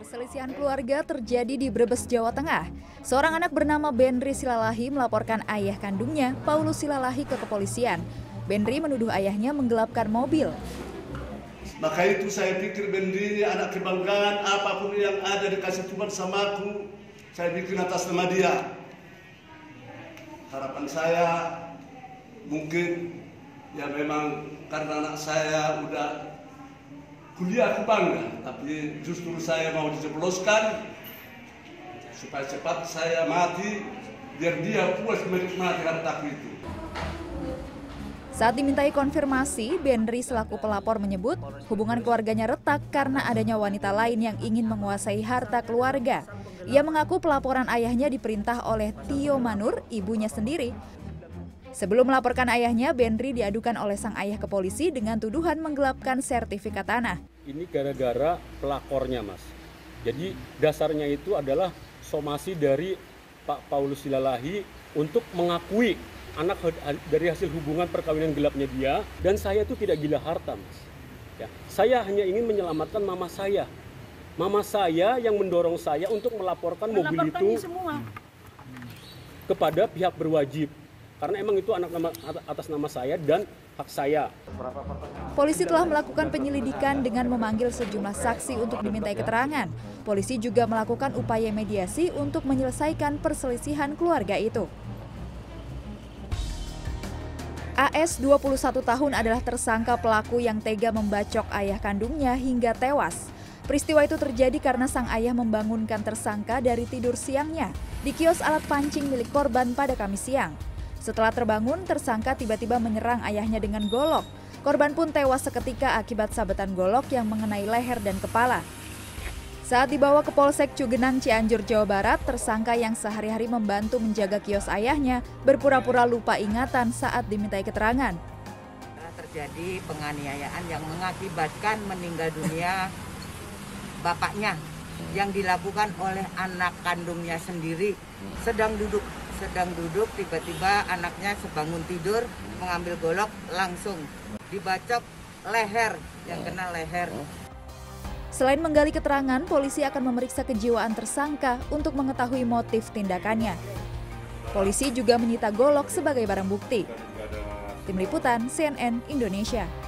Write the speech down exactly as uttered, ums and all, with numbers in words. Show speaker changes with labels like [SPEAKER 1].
[SPEAKER 1] Perselisihan keluarga terjadi di Brebes, Jawa Tengah. Seorang anak bernama Benri Silalahi melaporkan ayah kandungnya, Paulus Silalahi, ke kepolisian. Benri menuduh ayahnya menggelapkan mobil.
[SPEAKER 2] Maka itu saya pikir Benri ini anak kebanggaan, apapun yang ada dikasih Tuhan sama aku, saya bikin atas nama dia. Harapan saya mungkin ya memang karena anak saya udah kuliah, aku bangga, tapi justru saya mau dijebloskan supaya cepat saya mati, biar dia puas menikmati hartaku itu.
[SPEAKER 1] Saat dimintai konfirmasi, Benri selaku pelapor menyebut hubungan keluarganya retak karena adanya wanita lain yang ingin menguasai harta keluarga. Ia mengaku pelaporan ayahnya diperintah oleh Tio Manur, ibunya sendiri. Sebelum melaporkan ayahnya, Benri diadukan oleh sang ayah ke polisi dengan tuduhan menggelapkan sertifikat tanah.
[SPEAKER 3] Ini gara-gara pelapornya, Mas. Jadi dasarnya itu adalah somasi dari Pak Paulus Silalahi untuk mengakui anak dari hasil hubungan perkawinan gelapnya dia, dan saya itu tidak gila harta, Mas. Ya, saya hanya ingin menyelamatkan mama saya. Mama saya yang mendorong saya untuk melaporkan mobil itu semua kepada pihak berwajib. Karena emang itu anak nama, atas nama saya dan hak saya.
[SPEAKER 1] Polisi telah melakukan penyelidikan dengan memanggil sejumlah saksi untuk dimintai keterangan. Polisi juga melakukan upaya mediasi untuk menyelesaikan perselisihan keluarga itu. A S, dua puluh satu tahun, adalah tersangka pelaku yang tega membacok ayah kandungnya hingga tewas. Peristiwa itu terjadi karena sang ayah membangunkan tersangka dari tidur siangnya di kios alat pancing milik korban pada Kamis siang. Setelah terbangun, tersangka tiba-tiba menyerang ayahnya dengan golok. Korban pun tewas seketika akibat sabetan golok yang mengenai leher dan kepala. Saat dibawa ke Polsek Cugenang, Cianjur, Jawa Barat, tersangka yang sehari-hari membantu menjaga kios ayahnya berpura-pura lupa ingatan saat dimintai keterangan.
[SPEAKER 4] Terjadi penganiayaan yang mengakibatkan meninggal dunia bapaknya yang dilakukan oleh anak kandungnya sendiri. Sedang duduk sedang duduk tiba-tiba anaknya sebangun tidur mengambil golok, langsung dibacok leher, yang kena leher.
[SPEAKER 1] Selain menggali keterangan, polisi akan memeriksa kejiwaan tersangka untuk mengetahui motif tindakannya. Polisi juga menyita golok sebagai barang bukti. Tim Liputan C N N Indonesia.